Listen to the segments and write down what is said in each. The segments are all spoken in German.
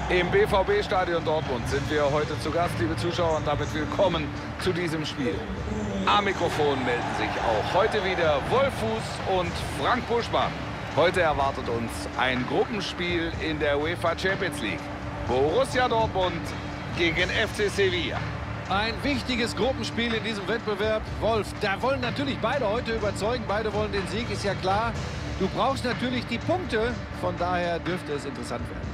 Im BVB-Stadion Dortmund sind wir heute zu Gast, liebe Zuschauer, und damit willkommen zu diesem Spiel. Am Mikrofon melden sich auch heute wieder Wolf Fuß und Frank Buschmann. Heute erwartet uns ein Gruppenspiel in der UEFA Champions League. Borussia Dortmund gegen FC Sevilla. Ein wichtiges Gruppenspiel in diesem Wettbewerb. Wolf, da wollen natürlich beide heute überzeugen. Beide wollen den Sieg, ist ja klar. Du brauchst natürlich die Punkte. Von daher dürfte es interessant werden.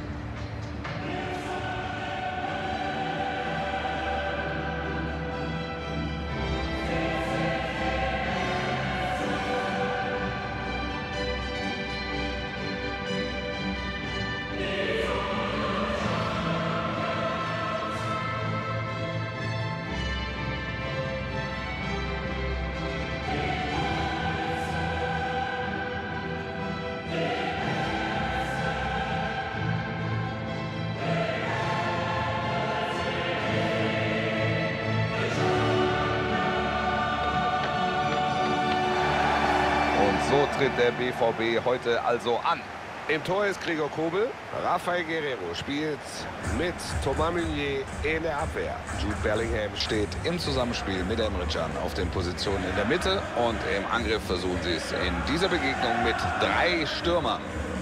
So tritt der BVB heute also an. Im Tor ist Gregor Kobel. Rafael Guerrero spielt mit Thomas Meunier in der Abwehr. Jude Bellingham steht im Zusammenspiel mit Emre Can auf den Positionen in der Mitte. Und im Angriff versuchen sie es in dieser Begegnung mit 3 Stürmern.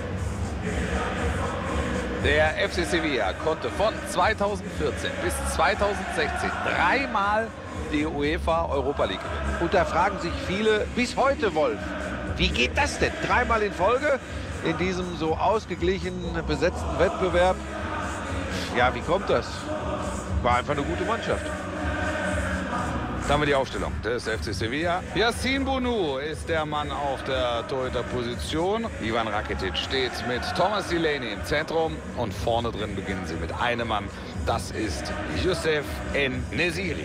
Der FC Sevilla konnte von 2014 bis 2016 dreimal die UEFA Europa League gewinnen. Und da fragen sich viele bis heute, Wolf, wie geht das denn? 3-mal in Folge in diesem so ausgeglichen besetzten Wettbewerb. Ja, wie kommt das? War einfach eine gute Mannschaft. Da haben wir die Aufstellung des FC Sevilla. Yassine Bounou ist der Mann auf der Torhüterposition. Ivan Rakitic steht mit Thomas Delaney im Zentrum. Und vorne drin beginnen sie mit einem Mann. Das ist Youssef En-Nesyri.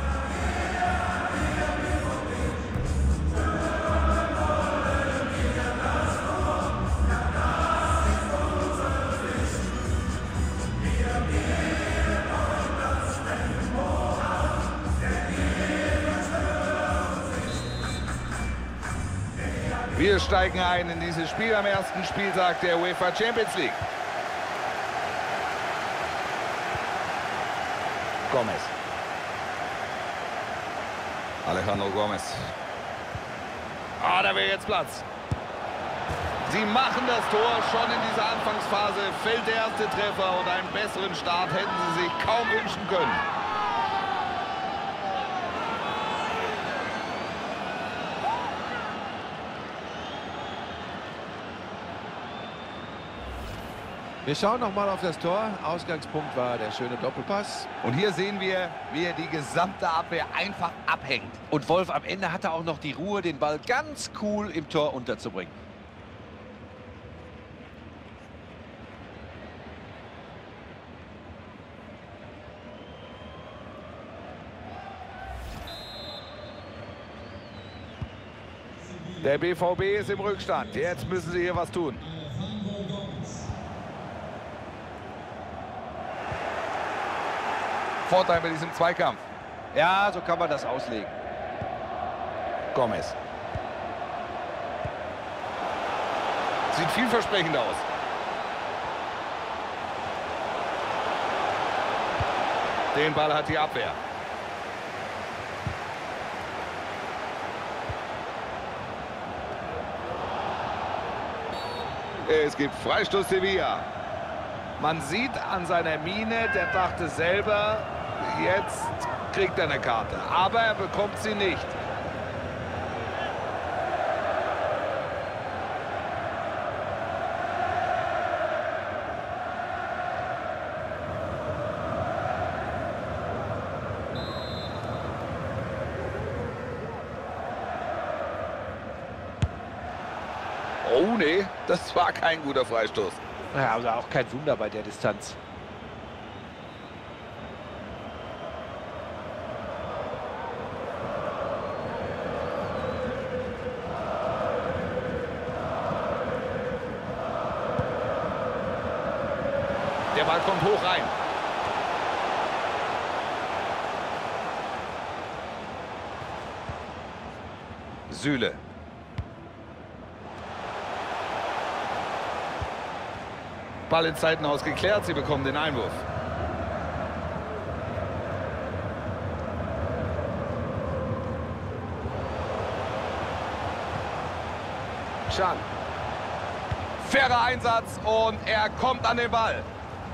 Wir steigen ein in dieses Spiel am ersten Spieltag der UEFA Champions League. Gomez. Alejandro Gomez. Da wäre jetzt Platz. Sie machen das Tor schon in dieser Anfangsphase. Fällt der erste Treffer und einen besseren Start hätten sie sich kaum wünschen können. Wir schauen noch mal auf das Tor. Ausgangspunkt war der schöne Doppelpass. Und hier sehen wir, wie er die gesamte Abwehr einfach abhängt. Und Wolf, am Ende hatte auch noch die Ruhe, den Ball ganz cool im Tor unterzubringen. Der BVB ist im Rückstand. Jetzt müssen sie hier was tun. Vorteil bei diesem Zweikampf. Ja, so kann man das auslegen. Gomez. Sieht vielversprechend aus. Den Ball hat die Abwehr. Es gibt Freistoß Sevilla. Man sieht an seiner Miene, der dachte selber, jetzt kriegt er eine Karte. Aber er bekommt sie nicht. Oh nee, das war kein guter Freistoß. Ja, also auch kein Wunder bei der Distanz. Der Ball kommt hoch rein. Süle. Ball ins Seitenhaus geklärt. Sie bekommen den Einwurf. Can. Fairer Einsatz und er kommt an den Ball.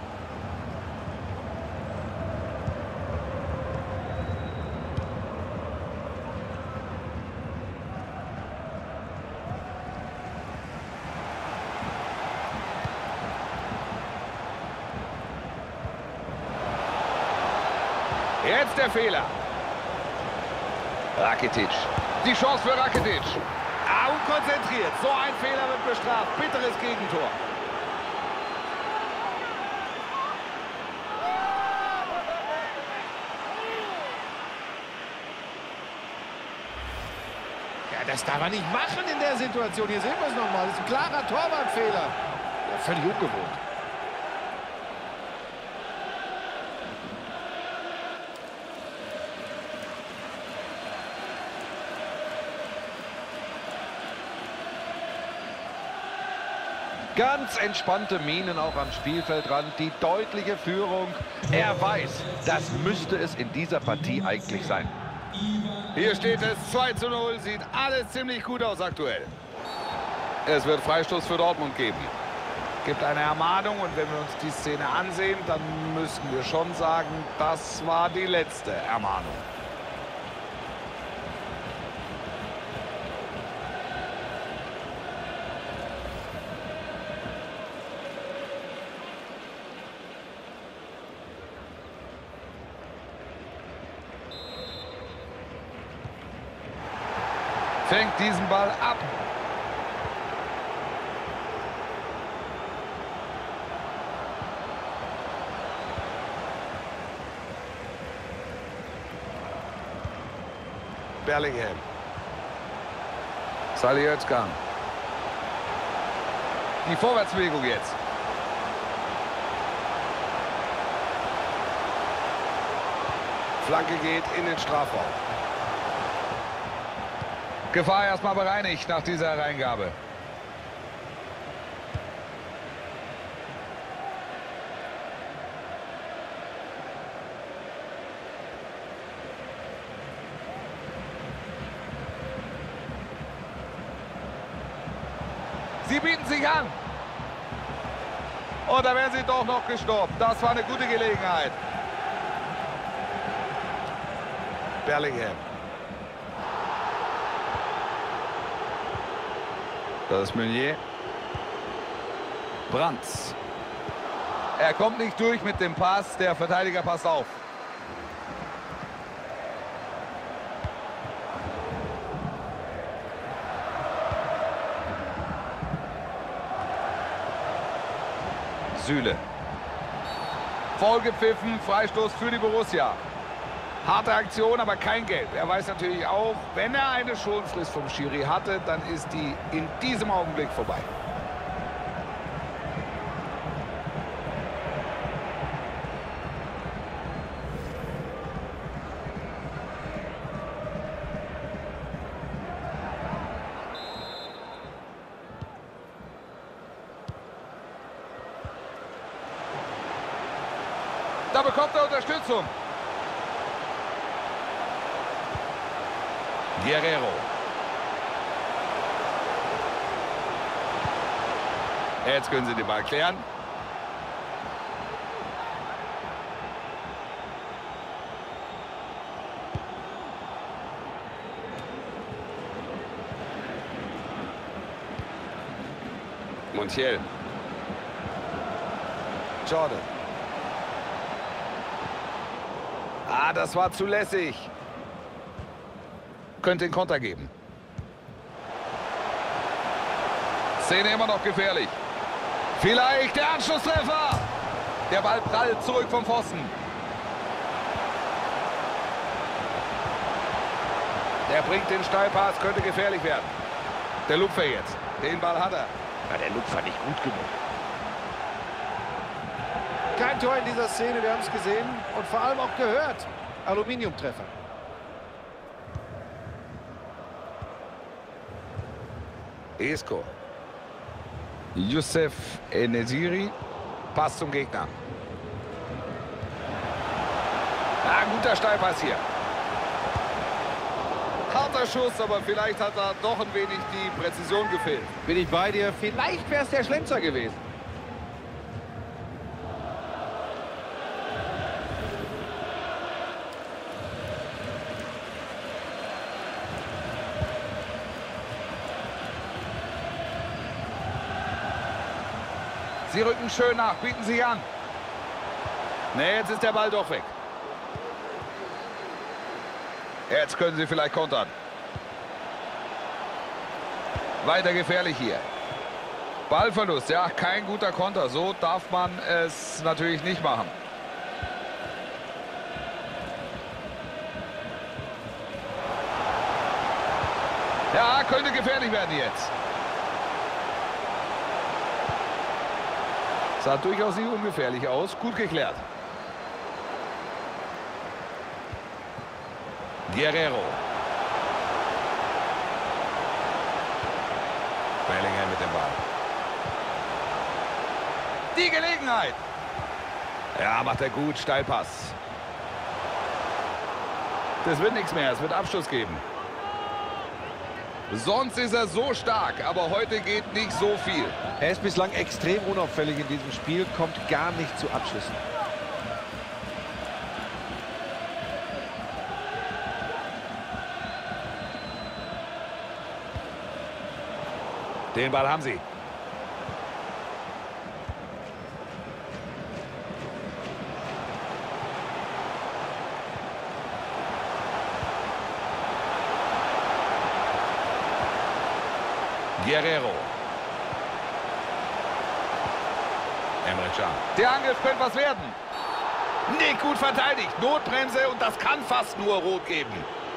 Jetzt der Fehler. Rakitic. Die Chance für Rakitic. Unkonzentriert. So ein Fehler wird bestraft. Bitteres Gegentor. Ja, das darf er nicht machen in der Situation. Hier sehen wir es nochmal. Das ist ein klarer Torwartfehler. Ja, völlig ungewohnt. Ganz entspannte Minen auch am Spielfeldrand, die deutliche Führung. Er weiß, das müsste es in dieser Partie eigentlich sein. Hier steht es 2:0, sieht alles ziemlich gut aus aktuell. Es wird Freistoß für Dortmund geben. Gibt eine Ermahnung und wenn wir uns die Szene ansehen, dann müssen wir schon sagen, das war die letzte Ermahnung. Fängt diesen Ball ab. Bellingham. Salih Özcan. Die Vorwärtsbewegung jetzt. Flanke geht in den Strafraum. Gefahr erstmal bereinigt nach dieser Hereingabe. Sie bieten sich an. Und da werden sie doch noch gestoppt. Das war eine gute Gelegenheit. Bellingham. Das ist Meunier. Brandt. Er kommt nicht durch mit dem Pass. Der Verteidiger passt auf. Süle. Foul gepfiffen. Freistoß für die Borussia. Harte Aktion, aber kein Gelb. Er weiß natürlich auch, wenn er eine Schonfrist vom Schiri hatte, dann ist die in diesem Augenblick vorbei. Da bekommt er Unterstützung. Guerrero. Jetzt können sie den Ball klären. Montiel. Jordan. Das war zulässig. Könnte den Konter geben. Szene immer noch gefährlich. Vielleicht der Anschlusstreffer. Der Ball prallt zurück vom Pfosten. Der bringt den Steilpass, könnte gefährlich werden. Der Lupfer jetzt. Den Ball hat er. Ja, der Lupfer nicht gut genug. Kein Tor in dieser Szene, wir haben es gesehen und vor allem auch gehört. Aluminiumtreffer. Isco. Youssef En-Nesyri. Pass zum Gegner. Ja, guter Steilpass hier. Harter Schuss, aber vielleicht hat da doch ein wenig die Präzision gefehlt. Bin ich bei dir. Vielleicht wäre es der Schlenzer gewesen. Sie rücken schön nach, bieten sich an. Ne, jetzt ist der Ball doch weg. Jetzt können sie vielleicht kontern. Weiter gefährlich hier. Ballverlust, ja, kein guter Konter. So darf man es natürlich nicht machen. Ja, könnte gefährlich werden jetzt. Sah durchaus nicht ungefährlich aus. Gut geklärt. Guerrero. Bellingham mit dem Ball. Die Gelegenheit. Ja, macht er gut. Steilpass. Das wird nichts mehr. Es wird Abschluss geben. Sonst ist er so stark, aber heute geht nicht so viel. Er ist bislang extrem unauffällig in diesem Spiel, kommt gar nicht zu Abschlüssen. Den Ball haben sie. Guerrero. Emre Can. Der Angriff könnte was werden. Nicht gut verteidigt. Notbremse und das kann fast nur Rot geben.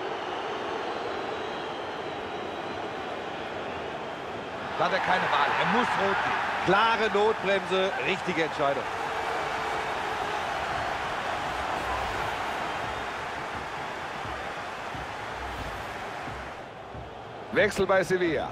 Da hat er keine Wahl. Er muss Rot geben. Klare Notbremse, richtige Entscheidung. Wechsel bei Sevilla.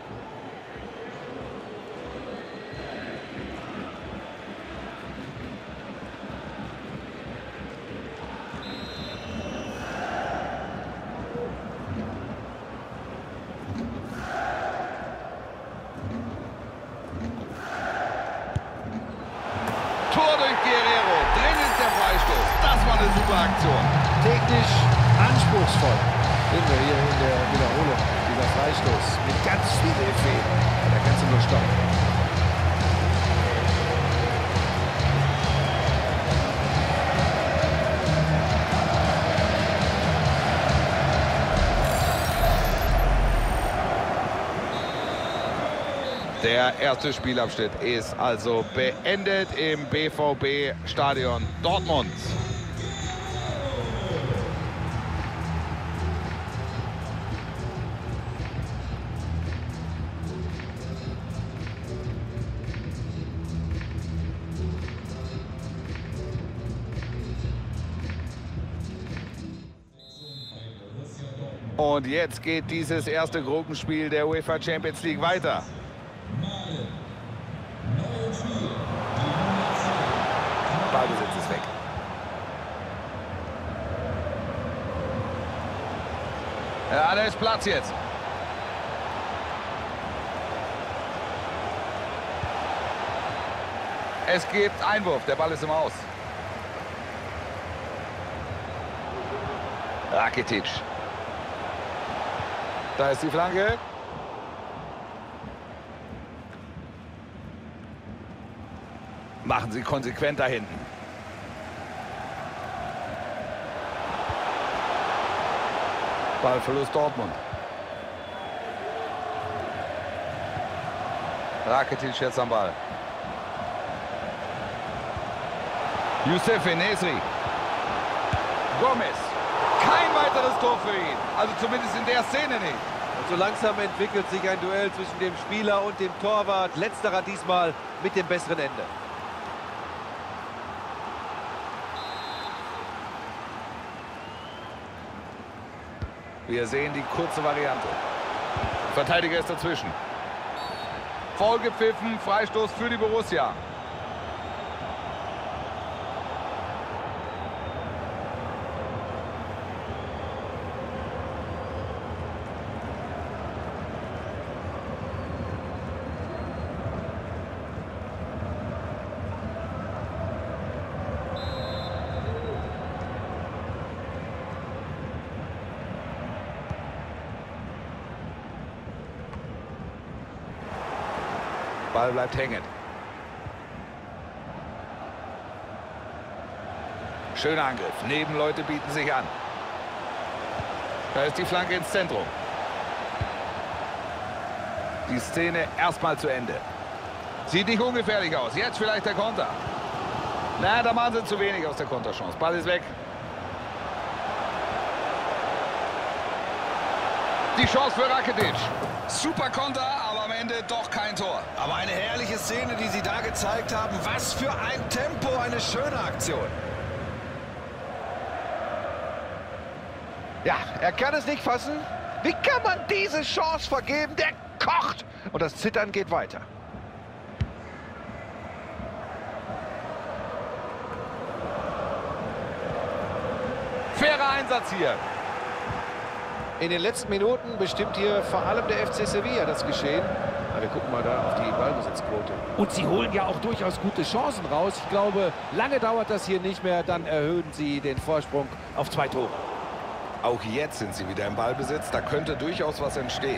Tor durch Guerrero. Drin ist der Freistoß. Das war eine super Aktion. Technisch anspruchsvoll. Sehen wir hier in der Wiederholung. Dieser Freistoß mit ganz vielen Effekten. Da kannst du nur stoppen. Der erste Spielabschnitt ist also beendet im BVB-Stadion Dortmund. Und jetzt geht dieses erste Gruppenspiel der UEFA Champions League weiter. Ballbesitz ist weg. Ja, da ist Platz jetzt. Es gibt Einwurf, der Ball ist im Aus. Rakitic. Da ist die Flanke. Machen sie konsequent da hinten. Ballverlust Dortmund. Rakitic jetzt am Ball. Youssef Nesri. Gomez. Kein weiteres Tor für ihn. Also zumindest in der Szene nicht. Und so langsam entwickelt sich ein Duell zwischen dem Spieler und dem Torwart. Letzterer diesmal mit dem besseren Ende. Wir sehen die kurze Variante. Verteidiger ist dazwischen. Foul gepfiffen, Freistoß für die Borussia. Ball bleibt hängen. Schöner Angriff. Nebenleute bieten sich an. Da ist die Flanke ins Zentrum. Die Szene erstmal zu Ende. Sieht nicht ungefährlich aus. Jetzt vielleicht der Konter. Na, da machen sie zu wenig aus der Konterchance. Ball ist weg. Die Chance für Rakitic. Super Konter, aber am Ende doch kein Tor. Aber eine herrliche Szene, die sie da gezeigt haben. Was für ein Tempo, eine schöne Aktion. Ja, er kann es nicht fassen. Wie kann man diese Chance vergeben? Der kocht. Und das Zittern geht weiter. Fairer Einsatz hier. In den letzten Minuten bestimmt hier vor allem der FC Sevilla das Geschehen. Aber wir gucken mal da auf die Ballbesitzquote. Und sie holen ja auch durchaus gute Chancen raus. Ich glaube, lange dauert das hier nicht mehr. Dann erhöhen sie den Vorsprung auf 2 Tore. Auch jetzt sind sie wieder im Ballbesitz. Da könnte durchaus was entstehen.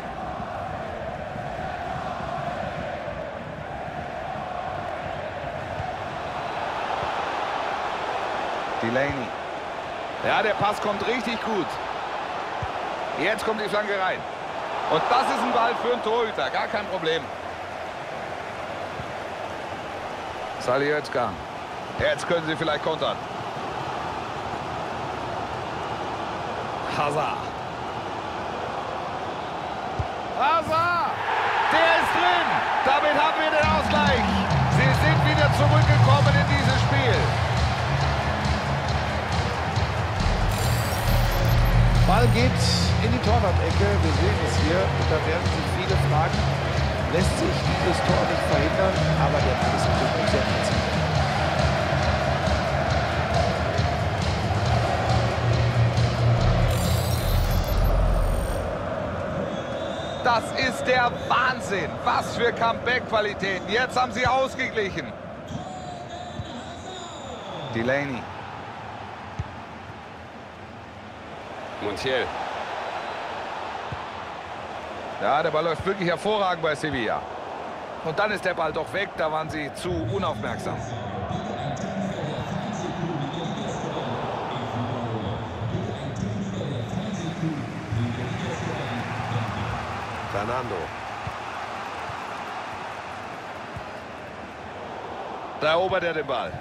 Delaney. Ja, der Pass kommt richtig gut. Jetzt kommt die Flanke rein. Und das ist ein Ball für einen Torhüter. Gar kein Problem. Salih Özcan. Jetzt können sie vielleicht kontern. Hazard. Hazard! Der ist drin! Damit haben wir den Ausgleich. Sie sind wieder zurückgekommen in dieses Spiel. Ball geht in die Torwart-Ecke. Wir sehen es hier. Und da werden sich viele fragen, lässt sich dieses Tor nicht verhindern? Aber der Ball ist natürlich sehr präzise. Das ist der Wahnsinn. Was für Comeback-Qualitäten. Jetzt haben sie ausgeglichen. Delaney. Montiel. Ja, der Ball läuft wirklich hervorragend bei Sevilla. Und dann ist der Ball doch weg. Da waren sie zu unaufmerksam. Fernando. Da erobert er den Ball.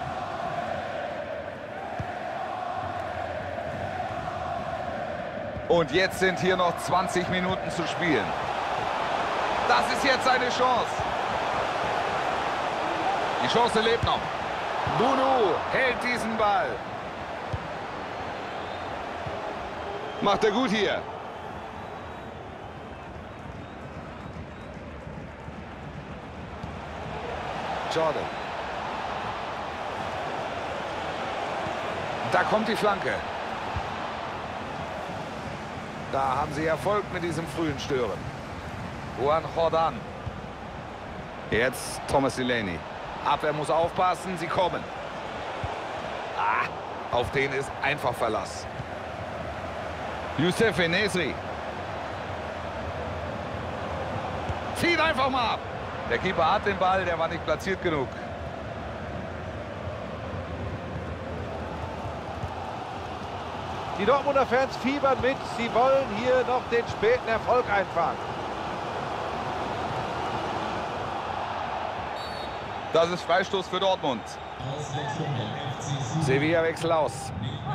Und jetzt sind hier noch 20 Minuten zu spielen. Das ist jetzt eine Chance. Die Chance lebt noch. Bunu hält diesen Ball. Macht er gut hier. Jordan. Da kommt die Flanke. Da haben sie Erfolg mit diesem frühen Stören. Juan Jordan. Jetzt Thomas Delaney. Abwehr muss aufpassen, sie kommen. Auf den ist einfach Verlass. Youssef En-Nesyri. Zieht einfach mal ab. Der Keeper hat den Ball, der war nicht platziert genug. Die Dortmunder Fans fiebern mit. Sie wollen hier noch den späten Erfolg einfahren. Das ist Freistoß für Dortmund. Sevilla wechselt aus.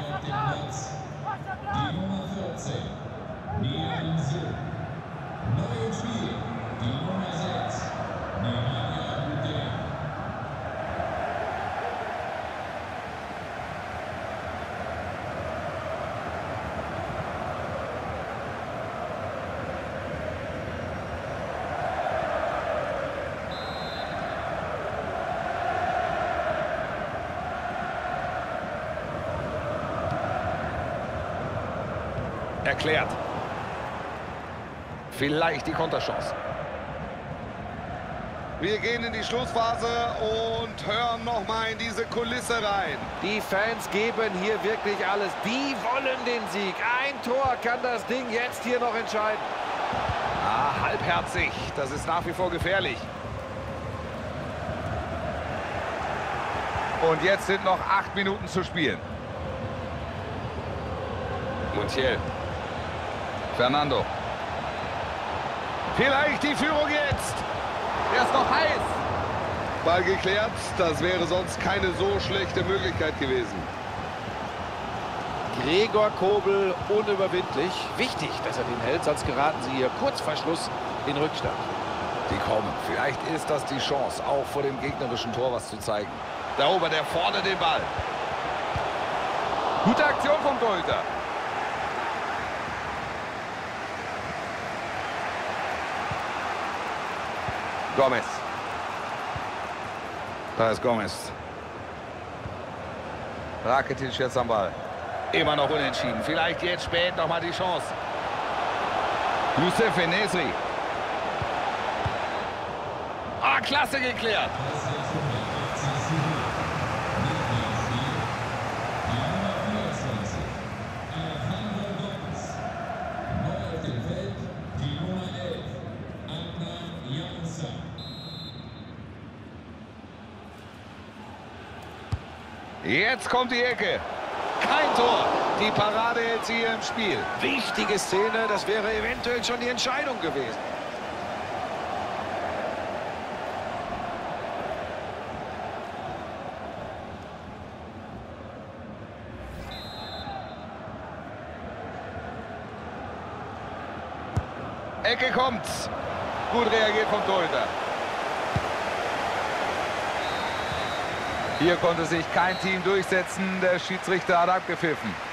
Erklärt. Vielleicht die Konterchance. Wir gehen in die Schlussphase und hören noch mal in diese Kulisse rein. Die Fans geben hier wirklich alles. Die wollen den Sieg. Ein Tor kann das Ding jetzt hier noch entscheiden. Halbherzig. Das ist nach wie vor gefährlich. Und jetzt sind noch 8 Minuten zu spielen. Montiel. Fernando. Vielleicht die Führung jetzt. Er ist noch heiß. Ball geklärt. Das wäre sonst keine so schlechte Möglichkeit gewesen. Gregor Kobel unüberwindlich. Wichtig, dass er den hält, sonst geraten sie hier kurz vor Schluss in Rückstand. Die kommen. Vielleicht ist das die Chance, auch vor dem gegnerischen Tor was zu zeigen. Da erobert er vorne den Ball. Gute Aktion vom Torhüter. Gomez. Da ist Gomez. Rakitic jetzt am Ball. Immer noch unentschieden. Vielleicht jetzt spät nochmal die Chance. Youssef En-Nesyri. Ah, klasse geklärt. Jetzt kommt die Ecke. Kein Tor. Die Parade hält sie hier im Spiel. Wichtige Szene, das wäre eventuell schon die Entscheidung gewesen. Ecke kommt. Gut reagiert vom Torhüter. Hier konnte sich kein Team durchsetzen. Der Schiedsrichter hat abgepfiffen.